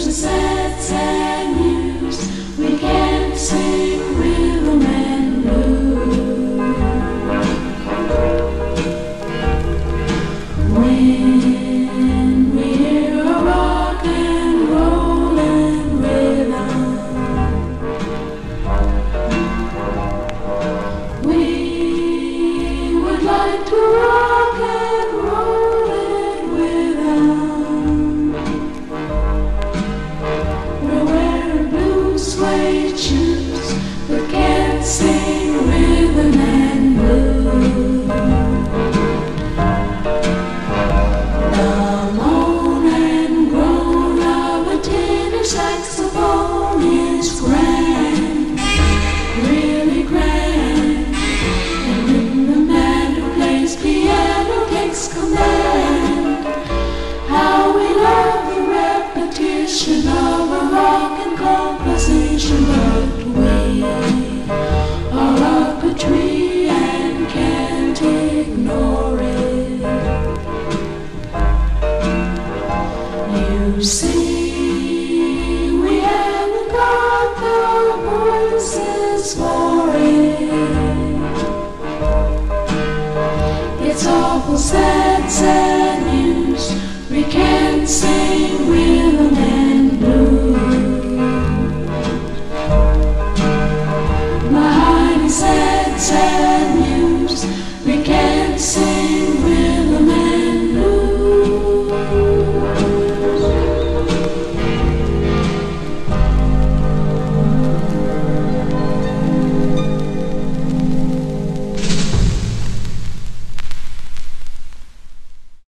a sad, sad news. We can't sing rhythm and blues. When we hear a rock and rollin' rhythm, we would like to rock and roll it with them. We're wearing blue suede shoes, but can't sing rhythm and blues. The moan and groan of a tenor saxophone is grand, really grand. And when the man who plays piano takes command, how we love the repetition of a rockin' composition. But we are up a tree and can't ignore it. You see, we haven't got the voices for it. It's awful sad, sad news. We can't sing.